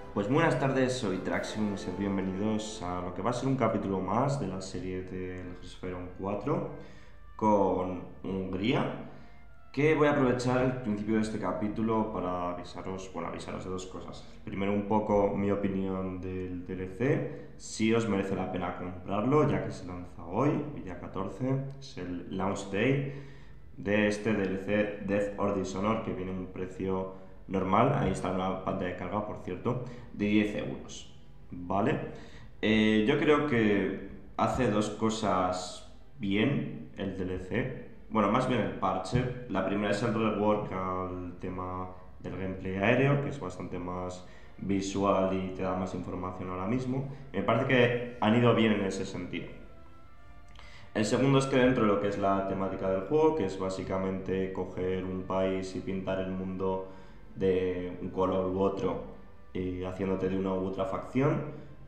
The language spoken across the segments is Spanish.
Pues buenas tardes, soy Traxium y bienvenidos a lo que va a ser un capítulo más de la serie del Hearthstone 4 con Hungría, que voy a aprovechar el principio de este capítulo para avisaros de dos cosas. Primero, un poco mi opinión del DLC, si os merece la pena comprarlo, ya que se lanza hoy, día 14, es el launch day de este DLC Death or Dishonor, que viene a un precio normal, ahí está una pantalla de carga, por cierto, de 10 euros, ¿vale? Yo creo que hace dos cosas bien el DLC, bueno, más bien el parche. La primera es el rework al tema del gameplay aéreo, que es bastante más visual y te da más información ahora mismo. Me parece que han ido bien en ese sentido. El segundo es que dentro de lo que es la temática del juego, que es básicamente coger un país y pintar el mundo de un color u otro, haciéndote de una u otra facción,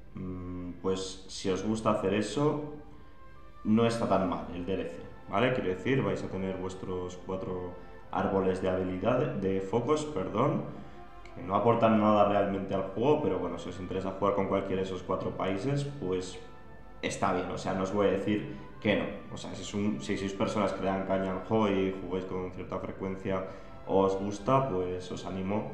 pues si os gusta hacer eso, no está tan mal el DLC, ¿vale? Quiero decir, vais a tener vuestros 4 árboles de habilidad, de focos, perdón, que no aportan nada realmente al juego, pero bueno, si os interesa jugar con cualquiera de esos 4 países, pues está bien, o sea, no os voy a decir que no. O sea, si sois personas que le dan caña al juego y jugáis con cierta frecuencia o os gusta, pues os animo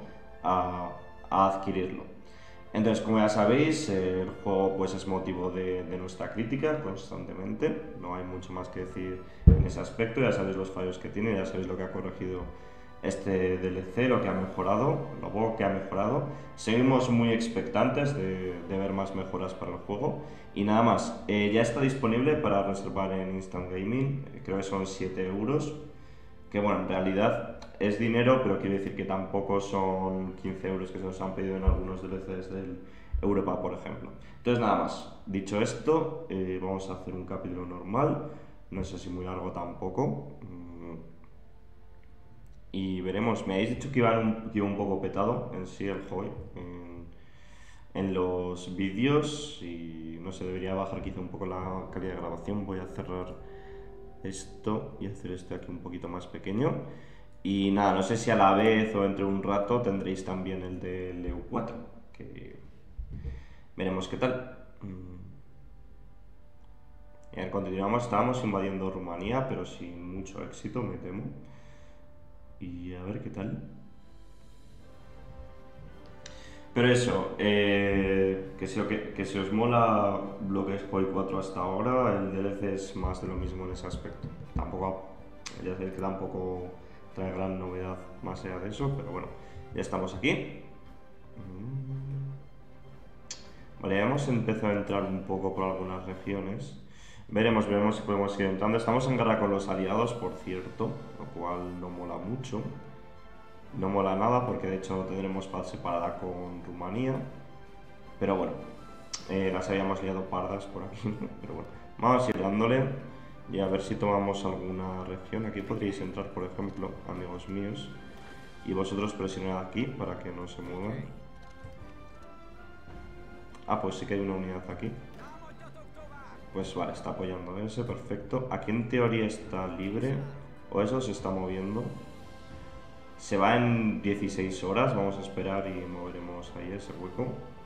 a adquirirlo. Entonces, como ya sabéis, el juego pues es motivo de nuestra crítica constantemente, no hay mucho más que decir en ese aspecto, ya sabéis los fallos que tiene, ya sabéis lo que ha corregido este DLC, lo que ha mejorado, lo poco que ha mejorado. Seguimos muy expectantes de ver más mejoras para el juego. Y nada más, ya está disponible para reservar en Instant Gaming, creo que son 7 euros, que bueno, en realidad es dinero, pero quiero decir que tampoco son 15 euros que se nos han pedido en algunos DLCs del Europa, por ejemplo. Entonces nada más, dicho esto, vamos a hacer un capítulo normal, no sé si muy largo tampoco, y veremos. Me habéis dicho que iba un poco petado en sí el juego, en los vídeos, y no sé, debería bajar quizá un poco la calidad de grabación. Voy a cerrar esto y hacer esto aquí un poquito más pequeño. Y nada, no sé si a la vez o entre un rato tendréis también el del EU4, que veremos qué tal. Y a ver, continuamos, estábamos invadiendo Rumanía, pero sin mucho éxito, me temo. Y a ver qué tal. Pero eso, que si os mola lo que es Poi 4 hasta ahora, el DLC es más de lo mismo en ese aspecto. Ya sé que tampoco trae gran novedad más allá de eso, pero bueno, ya estamos aquí. Vale, ya hemos empezado a entrar un poco por algunas regiones. Veremos si podemos ir entrando. Estamos en guerra con los aliados, por cierto, lo cual no mola mucho. No mola nada porque de hecho no tendremos paz separada con Rumanía. Pero bueno, las habíamos liado pardas por aquí. Pero bueno, vamos a ir dándole y a ver si tomamos alguna región. Aquí podríais entrar, por ejemplo, amigos míos. Y vosotros presionad aquí para que no se muevan. Ah, pues sí que hay una unidad aquí. Pues vale, está apoyando ese, perfecto. Aquí en teoría está libre. O eso se está moviendo. Se va en 16 horas, vamos a esperar y moveremos ahí ese hueco.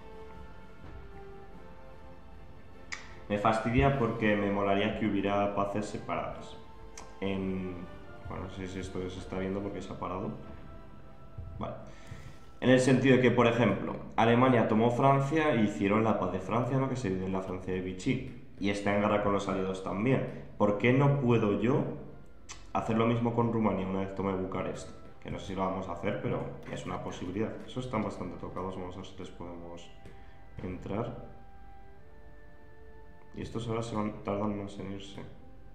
Me fastidia porque me molaría que hubiera paces separadas. Bueno, no sé si esto se está viendo porque se ha parado. Vale. En el sentido de que, por ejemplo, Alemania tomó Francia e hicieron la paz de Francia, ¿no? Que se vive en la Francia de Vichy. Y está en guerra con los aliados también. ¿Por qué no puedo yo hacer lo mismo con Rumanía una vez tome Bucarest? Que no sé si lo vamos a hacer, pero es una posibilidad. Esos están bastante tocados, vamos a ver si les podemos entrar. Y estos ahora tardan más en irse.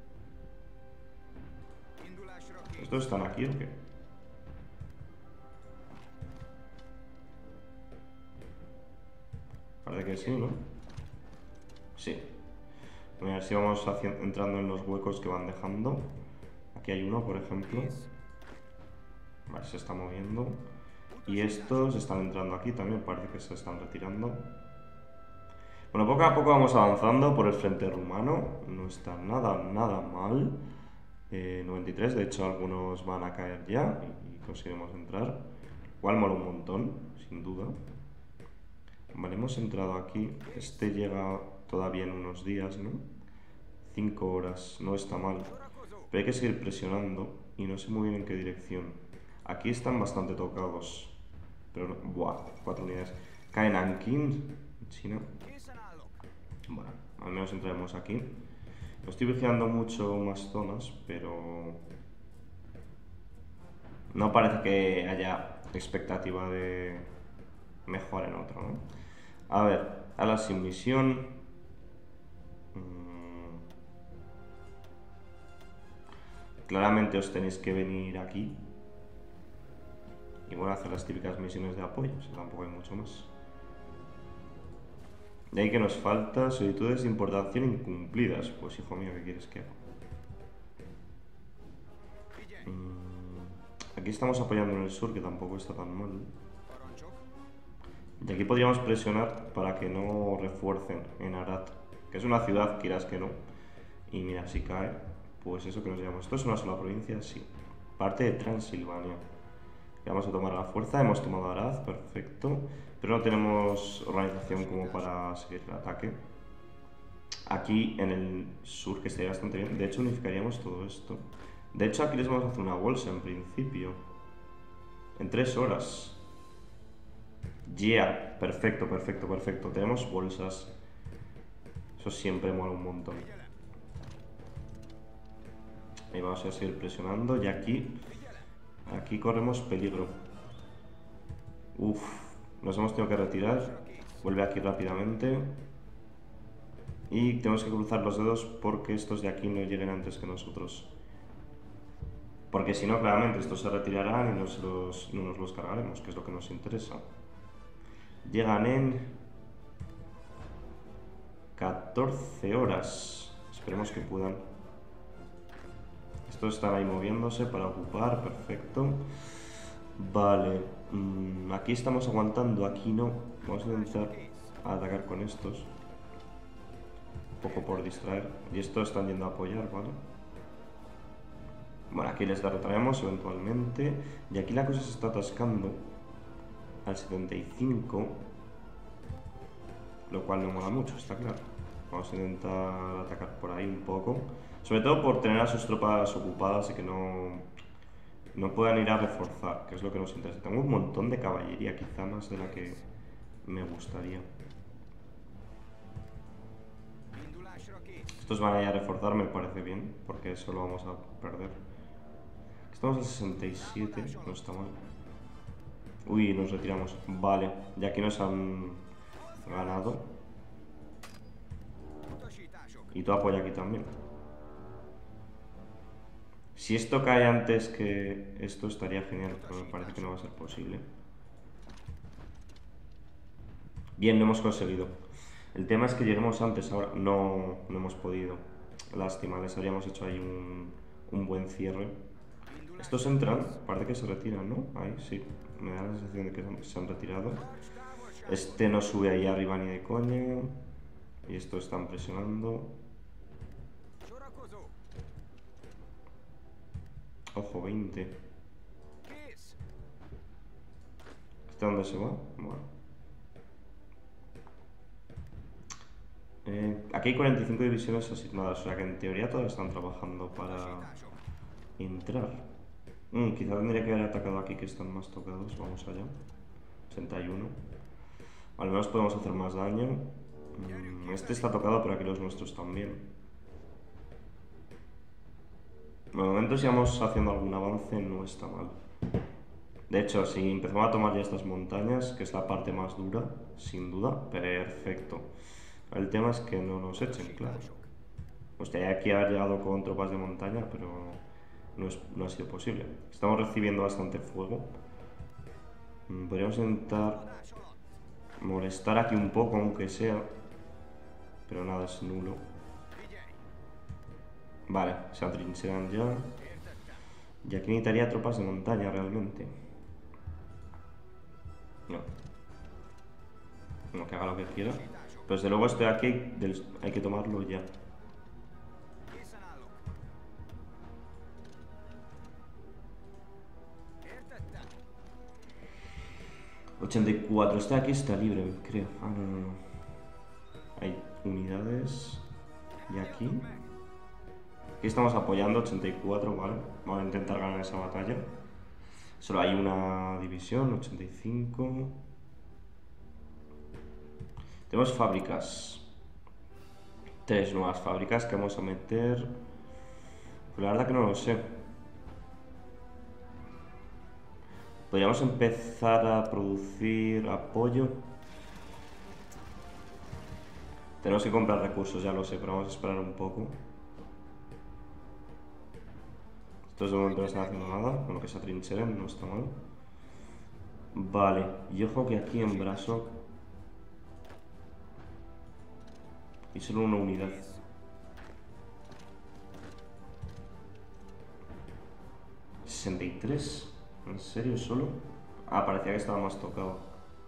¿Estos están aquí o qué? Parece que sí, ¿no? Sí. A ver si vamos entrando en los huecos que van dejando. Aquí hay uno, por ejemplo. Vale, se está moviendo. Y estos están entrando aquí también, parece que se están retirando. Bueno, poco a poco vamos avanzando por el frente rumano. No está nada mal. 93, de hecho algunos van a caer ya y conseguiremos entrar. Cual mola un montón, sin duda. hemos entrado aquí. Este llega todavía en unos días, ¿no? 5 horas, no está mal. Pero hay que seguir presionando y no sé muy bien en qué dirección. Aquí están bastante tocados. Pero no, buah, 4 unidades. Cae Nanking, China. Bueno, al menos entraremos aquí. No estoy vigilando mucho más zonas, pero no parece que haya expectativa de mejorar en otro, ¿no? A ver, a la sin misión. Claramente os tenéis que venir aquí. Y bueno, hacer las típicas misiones de apoyo, si tampoco hay mucho más. De ahí que nos falta solicitudes de importación incumplidas. Pues hijo mío, ¿qué quieres que haga? Aquí estamos apoyando en el sur, que tampoco está tan mal. Y aquí podríamos presionar para que no refuercen en Arad, que es una ciudad, quieras que no. Y mira, si cae, pues eso que nos llevamos. ¿Esto es una sola provincia? Sí. Parte de Transilvania. Que vamos a tomar a la fuerza. Hemos tomado Arad, perfecto. Pero no tenemos organización como para seguir el ataque. Aquí en el sur, que estaría bastante bien. De hecho, unificaríamos todo esto. De hecho, aquí les vamos a hacer una bolsa en principio. En 3 horas. Yeah, perfecto, perfecto, perfecto. Tenemos bolsas. Eso siempre mola un montón. Ahí vamos a seguir presionando. Y aquí corremos peligro. Uf, nos hemos tenido que retirar. Vuelve aquí rápidamente. Y tenemos que cruzar los dedos porque estos de aquí no lleguen antes que nosotros. Porque si no, claramente estos se retirarán y no nos los cargaremos, que es lo que nos interesa. Llegan en 14 horas. Esperemos que puedan. Estos están ahí moviéndose para ocupar, perfecto. Vale, aquí estamos aguantando, aquí no. Vamos a intentar atacar con estos. Un poco por distraer. Y estos están yendo a apoyar, ¿vale? Bueno, aquí les derrotaremos eventualmente. Y aquí la cosa se está atascando al 75. Lo cual no mola mucho, está claro. Vamos a intentar atacar por ahí un poco. Sobre todo por tener a sus tropas ocupadas y que no puedan ir a reforzar, que es lo que nos interesa. Tengo un montón de caballería, quizá más de la que me gustaría. Estos van a ir a reforzar, me parece bien, porque eso lo vamos a perder. Estamos al 67, no está mal. Uy, nos retiramos. Vale, y aquí nos han ganado. Y tú apoya aquí también. Si esto cae antes que esto estaría genial, pero me parece que no va a ser posible. Bien, lo hemos conseguido. El tema es que lleguemos antes, ahora no hemos podido. Lástima, les habríamos hecho ahí un buen cierre. Estos entran, parece que se retiran, ¿no? Ahí sí, me da la sensación de que se han retirado. Este no sube ahí arriba ni de coña. Y estos están presionando. Ojo, 20. ¿Este dónde se va? Bueno. Aquí hay 45 divisiones asignadas, o sea que en teoría todas están trabajando para entrar. Quizá tendría que haber atacado aquí que están más tocados, vamos allá. 61. Al menos podemos hacer más daño. Este está tocado, pero aquí los nuestros también. De momento si vamos haciendo algún avance no está mal. De hecho, si empezamos a tomar ya estas montañas, que es la parte más dura, sin duda, perfecto. El tema es que no nos echen, claro. Hostia, aquí haber llegado con tropas de montaña, pero no ha sido posible. Estamos recibiendo bastante fuego. Podríamos intentar molestar aquí un poco, aunque sea. Pero nada, es nulo. Vale, se atrincheran ya. Y aquí necesitaría tropas de montaña realmente. No. No, que haga lo que quiera. Pero desde luego estoy aquí, hay que tomarlo ya. 84, este de aquí está libre, creo. Ah, no, no, no. Hay unidades. Y aquí. Aquí estamos apoyando 84, ¿vale? Vamos a intentar ganar esa batalla. Solo hay una división, 85. Tenemos fábricas. 3 nuevas fábricas que vamos a meter. Pues la verdad que no lo sé. Podríamos empezar a producir apoyo. Tenemos que comprar recursos, ya lo sé, pero vamos a esperar un poco. Estos de momento no están haciendo nada, bueno, que se atrincheren, no está mal. Vale, y ojo que aquí en Brasov hay solo una unidad. ¿63? ¿En serio solo? Ah, parecía que estaba más tocado.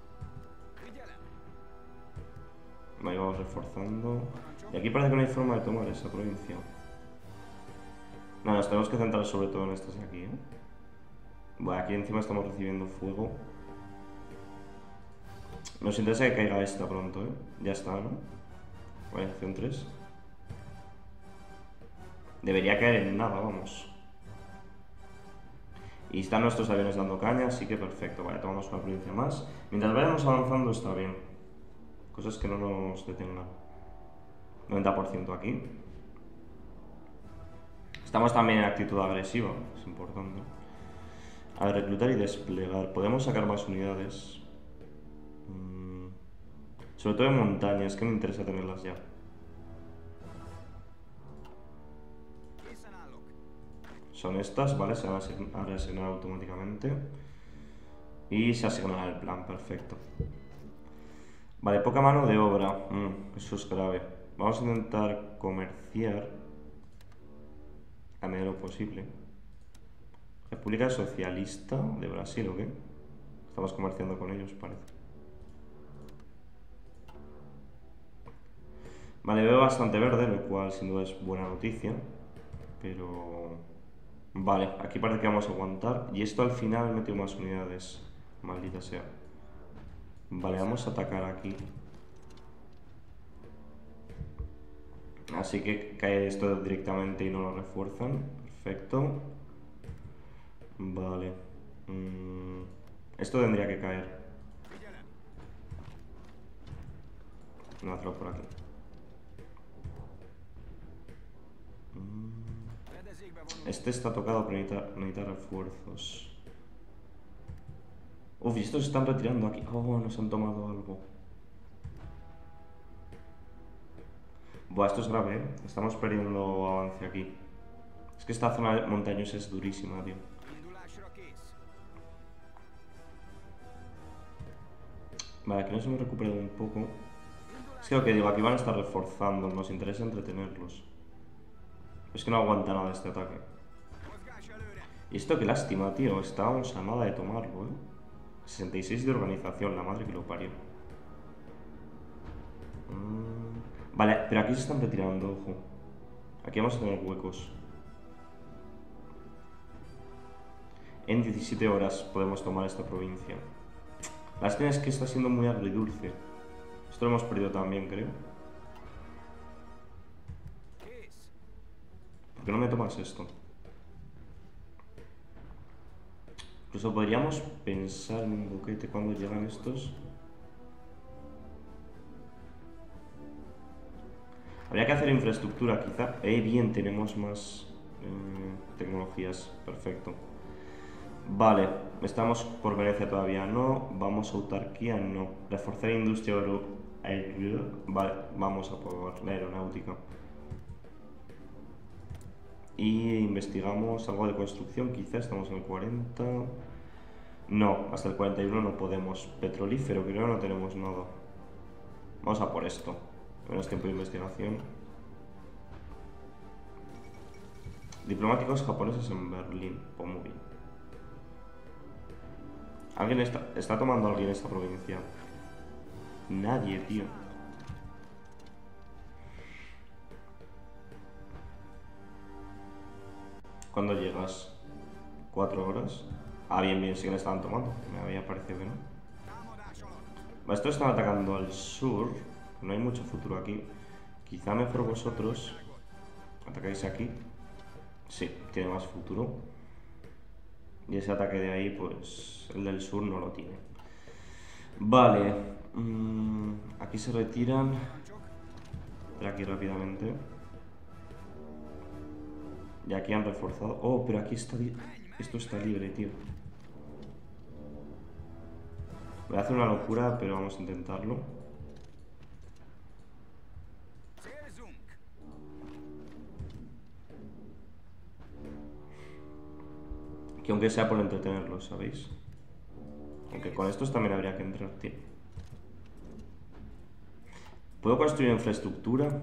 Ahí vamos reforzando. Y aquí parece que no hay forma de tomar esa provincia. No, nos tenemos que centrar sobre todo en estas de aquí, ¿eh? Bueno, aquí encima estamos recibiendo fuego. Nos interesa que caiga esta pronto, ¿eh? Ya está, ¿no? Variación 3. Debería caer en nada, vamos. Y están nuestros aviones dando caña, así que perfecto. Vale, tomamos una provincia más. Mientras vayamos avanzando está bien. Cosas que no nos detengan. 90% aquí. Estamos también en actitud agresiva, es importante. A ver, reclutar y desplegar. Podemos sacar más unidades. Sobre todo en montañas, que me interesa tenerlas ya. Son estas, ¿vale? Se van a reasignar automáticamente. Y se asignará el plan, perfecto. Vale, poca mano de obra. Eso es grave. Vamos a intentar comerciar a medida de lo posible. República Socialista de Brasil, ¿o qué? Estamos comerciando con ellos, parece. Vale, veo bastante verde, lo cual sin duda es buena noticia. Pero... Vale, aquí parece que vamos a aguantar. Y esto al final metió más unidades. Maldita sea. Vale, vamos a atacar aquí. Así que cae esto directamente y no lo refuerzan. Perfecto. Vale. Esto tendría que caer. No, hazlo por aquí. Este está tocado, pero necesita refuerzos. Uf, y estos se están retirando aquí. Oh, nos han tomado algo. Buah, esto es grave, ¿eh? Estamos perdiendo avance aquí. Es que esta zona montañosa es durísima, tío. Vale, aquí nos hemos recuperado un poco. Es que lo que digo, aquí van a estar reforzando. Nos interesa entretenerlos. Es que no aguanta nada este ataque. Y esto qué lástima, tío. Estábamos a nada de tomarlo, ¿eh? 66 de organización, la madre que lo parió. Vale, pero aquí se están retirando, ojo. Aquí vamos a tener huecos. En 17 horas podemos tomar esta provincia. La lástima es que está siendo muy agridulce. Esto lo hemos perdido también, creo. ¿Por qué no me tomas esto? Incluso podríamos pensar en un boquete cuando llegan estos. Habría que hacer infraestructura, quizá. Bien, tenemos más tecnologías. Perfecto. Vale, estamos por Venecia todavía, no. Vamos a autarquía, no. Reforzar industria vale, vamos a por la aeronáutica. Y investigamos algo de construcción, quizá. Estamos en el 40. No, hasta el 41 no podemos. Petrolífero, creo que no tenemos nada. Vamos a por esto. Menos tiempo de investigación. Diplomáticos japoneses en Berlín. Pues muy bien. ¿Alguien está tomando a alguien esta provincia? Nadie, tío. ¿Cuándo llegas? 4 horas. Ah, bien, bien, sí que le estaban tomando. Me había parecido que no. Estos están atacando al sur. No hay mucho futuro aquí. Quizá mejor vosotros atacáis aquí. Sí, tiene más futuro. Y ese ataque de ahí, pues el del sur no lo tiene. Vale. Aquí se retiran. Espera aquí rápidamente. Y aquí han reforzado. Oh, pero aquí está... Esto está libre, tío. Voy a hacer una locura, pero vamos a intentarlo. Que aunque sea por entretenerlos, ¿sabéis? Aunque con estos también habría que entrar, tío. ¿Puedo construir infraestructura?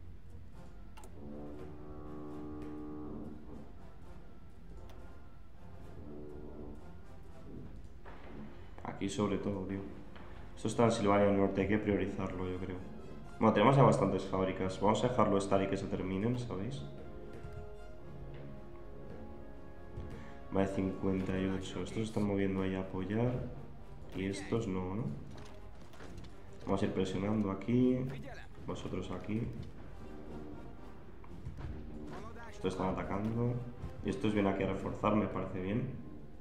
Aquí sobre todo, tío. Esto está en Silvania del Norte, hay que priorizarlo, yo creo. Bueno, tenemos ya bastantes fábricas. Vamos a dejarlo estar y que se terminen, ¿sabéis? Vale, 58. Estos están moviendo ahí a apoyar. Y estos no, ¿no? Vamos a ir presionando aquí. Vosotros aquí. Estos están atacando. Y estos vienen aquí a reforzar, me parece bien.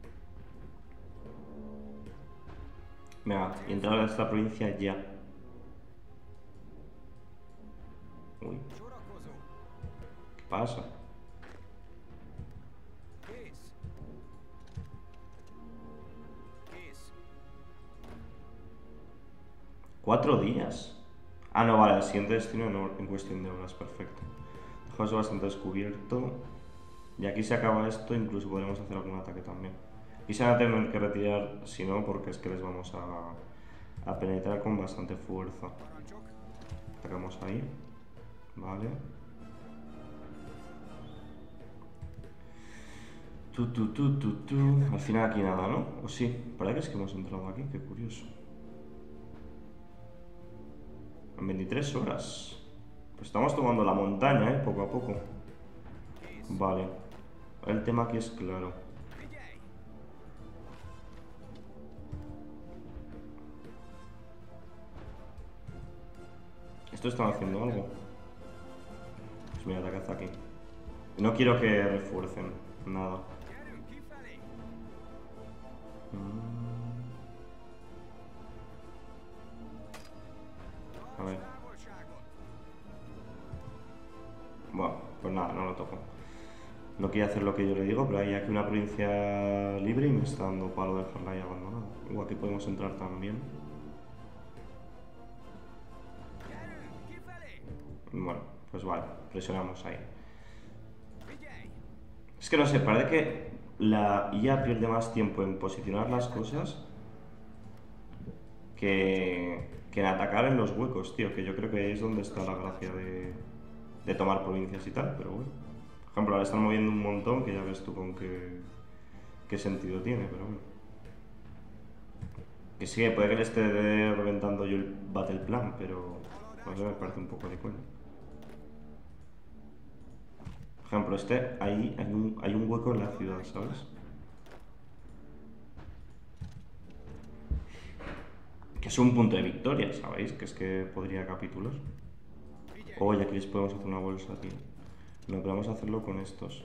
Venga, y entrar a esta provincia ya. Uy. ¿Qué pasa? ¿4 días? Ah, no, vale, el siguiente destino en cuestión de horas, perfecto. Dejamos bastante descubierto. Y aquí se acaba esto, incluso podremos hacer algún ataque también. Y se van a tener que retirar, si no, porque es que les vamos a penetrar con bastante fuerza. Atacamos ahí. Vale. Al final aquí nada, ¿no? ¿O sí? ¿Para qué es que hemos entrado aquí? Qué curioso. En 23 horas. Pues estamos tomando la montaña, ¿eh? Poco a poco. Vale. El tema aquí es claro. ¿Estos están haciendo algo? Pues mira, atacad aquí. No quiero que refuercen nada. A ver. Bueno, pues nada, no lo toco. No quiere hacer lo que yo le digo, pero hay aquí una provincia libre y me está dando palo dejarla ahí abandonada. Igual aquí podemos entrar también. Bueno, pues vale, presionamos ahí. Es que no sé, parece que la IA pierde más tiempo en posicionar las cosas que en atacar en los huecos, tío. Que yo creo que ahí es donde está la gracia de tomar provincias y tal, pero bueno. Por ejemplo, ahora están moviendo un montón, que ya ves tú con qué sentido tiene, pero bueno. Que sí, puede que le esté reventando yo el Battle Plan, pero no sé, me parece un poco de coña. Por ejemplo, ahí hay un hueco en la ciudad, ¿sabes? Que es un punto de victoria, ¿sabéis? Que es que podría capitular. Oye, aquí les podemos hacer una bolsa, tío. No, pero vamos a hacerlo con estos.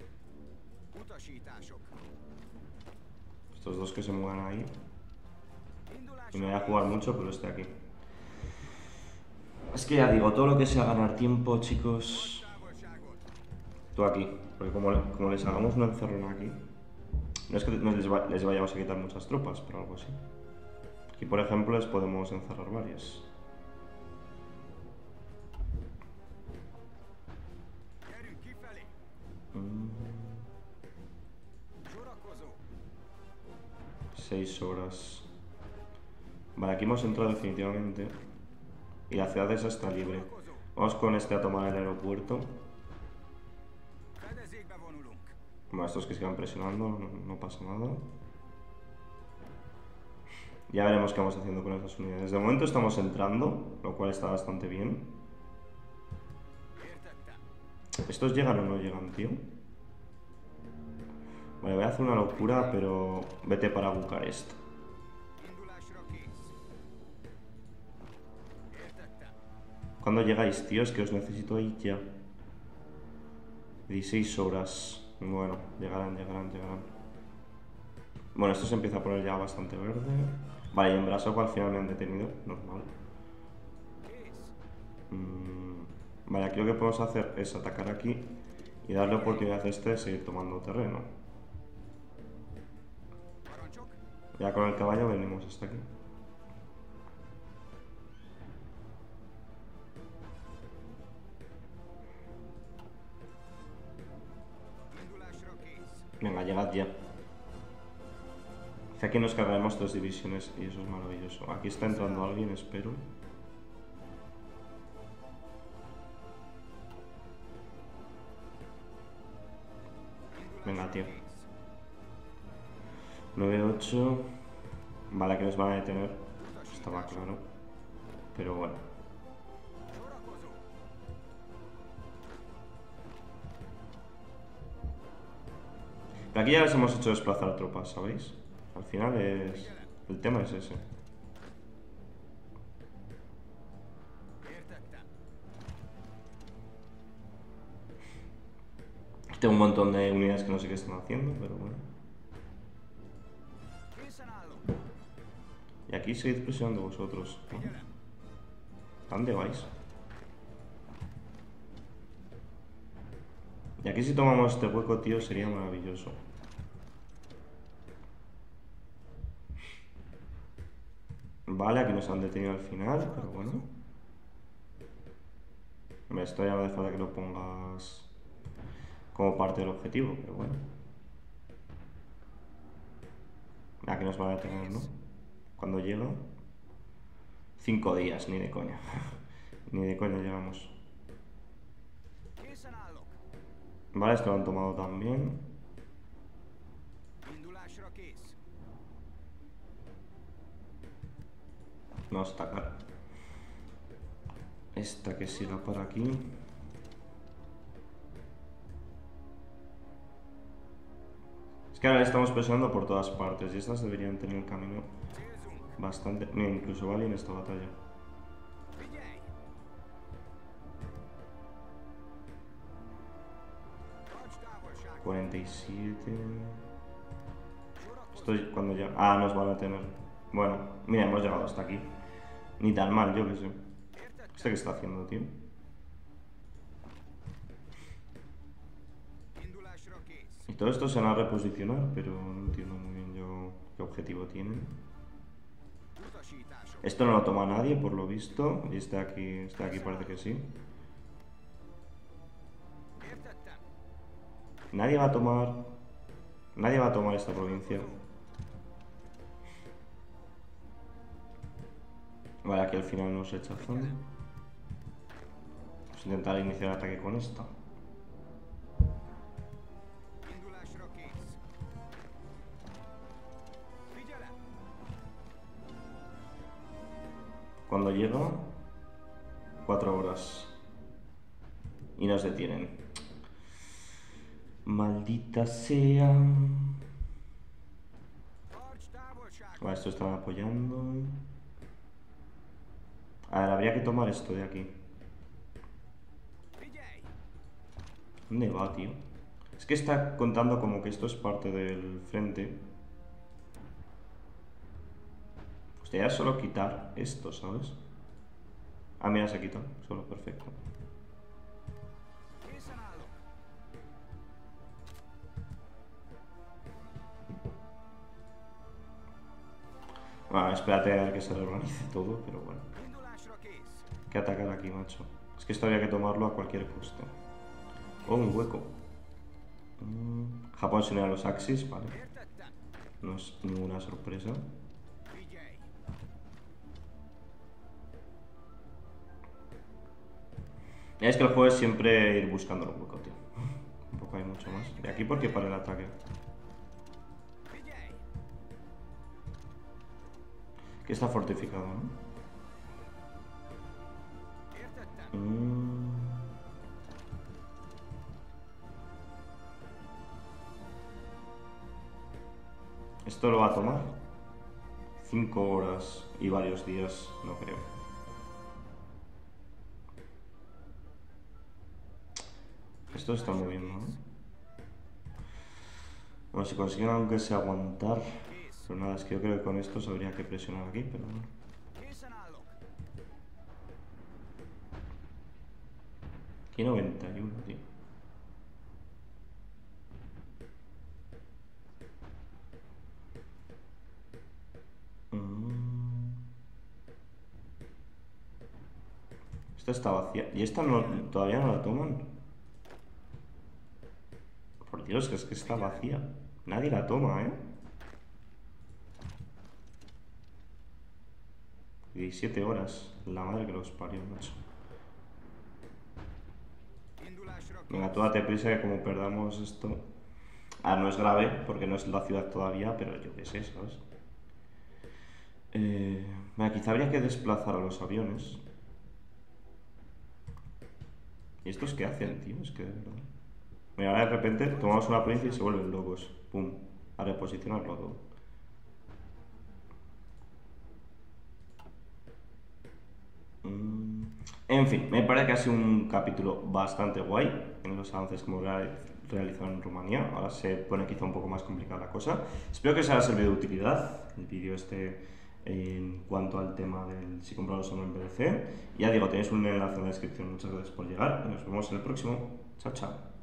Estos dos que se muevan ahí. Y me voy a jugar mucho, pero este aquí. Es que ya digo, todo lo que sea ganar tiempo, chicos. Tú aquí. Porque como les hagamos un encerrón aquí. No es que les vayamos a quitar muchas tropas, pero algo así. Aquí, por ejemplo, les podemos encerrar varias. Seis horas. Vale, aquí hemos entrado definitivamente. Y la ciudad esa está libre. Vamos con este a tomar el aeropuerto. Bueno, estos que sigan presionando, no pasa nada. Ya veremos qué vamos haciendo con esas unidades. De momento estamos entrando, lo cual está bastante bien. ¿Estos llegan o no llegan, tío? Vale, voy a hacer una locura, pero vete para Bucarest. ¿Cuándo llegáis, tío? Es que os necesito ahí ya. 16 horas. Bueno, llegarán. Bueno, esto se empieza a poner ya bastante verde. Vale, y en Brasov al final me han detenido. Normal. Vale, aquí lo que podemos hacer es atacar aquí y darle oportunidad a este de seguir tomando terreno. Ya con el caballo venimos hasta aquí. Venga, llegad ya. Aquí nos cargaremos 3 divisiones y eso es maravilloso. Aquí está entrando alguien, espero. Venga, tío. 9-8. Vale, aquí nos van a detener. Estaba claro. Pero bueno. Pero aquí ya les hemos hecho desplazar tropas, ¿sabéis? Al final es... El tema es ese. Tengo un montón de unidades que no sé qué están haciendo, pero bueno. Y aquí seguid presionando vosotros, ¿no? ¿A dónde vais? Y aquí si tomamos este hueco, tío, sería maravilloso. Vale, aquí nos han detenido al final, pero bueno. Esto ya no hace falta que lo pongas como parte del objetivo, pero bueno. Aquí nos van a detener, ¿no? Cuando llega. 5 días, ni de coña. Ni de coña llegamos. Vale, esto lo han tomado también. Vamos a atacar. Esta que siga por aquí. Es que ahora estamos presionando por todas partes y estas deberían tener el camino bastante... Mira, incluso vale en esta batalla. $47. Estoy cuando ya... Ah, nos van a tener. Bueno, mira, hemos llegado hasta aquí. Ni tan mal, yo que sé. ¿Este qué está haciendo, tío? Y todo esto se va a reposicionar, pero no entiendo muy bien yo qué objetivo tienen. Esto no lo toma nadie, por lo visto. Y este aquí parece que sí. Nadie va a tomar esta provincia. Vale, aquí al final nos rechazan. Vamos a intentar iniciar el ataque con esta. Cuando llega, 4 horas. Y nos detienen. Maldita sea. Vale, esto están apoyando. A ver, habría que tomar esto de aquí. ¿Dónde va, tío? Es que está contando como que esto es parte del frente. Hostia, ya es solo quitar esto, ¿sabes? Ah, mira, se ha quitado. Solo, perfecto. Bueno, espérate a ver que se reorganice todo, pero bueno. ¿Qué atacar aquí, macho? Es que esto habría que tomarlo a cualquier costo. Oh, un hueco. Japón se une a los Axis, vale. No es ninguna sorpresa. Es que el juego es siempre ir buscando el hueco, tío. Tampoco hay mucho más. ¿Y aquí por qué para el ataque? Que está fortificado, ¿no? Esto lo va a tomar 5 horas y varios días, no creo. Esto está moviendo, ¿no? Bueno, si consiguen aunque sea aguantar. Pero nada, es que yo creo que con estos habría que presionar aquí, pero no. Aquí 91, tío. Esta está vacía. ¿Y esta no, todavía no la toman? Por Dios, que es que está vacía. Nadie la toma, ¿eh? 17 horas. La madre que los parió, macho. Venga, tú date prisa que como perdamos esto... Ah, no es grave, porque no es la ciudad todavía, pero yo qué sé, ¿sabes? Venga, quizá habría que desplazar a los aviones. ¿Y estos qué hacen, tío? Es que de verdad... Mira, ahora de repente tomamos una provincia y se vuelven locos. Pum. A reposicionarlo todo. En fin, me parece que ha sido un capítulo bastante guay en los avances que hemos realizado en Rumanía. Ahora se pone quizá un poco más complicada la cosa. Espero que os haya servido de utilidad el vídeo este en cuanto al tema del si compramos o no en BDC. Ya digo, tenéis un enlace en la descripción. Muchas gracias por llegar y nos vemos en el próximo. Chao, chao.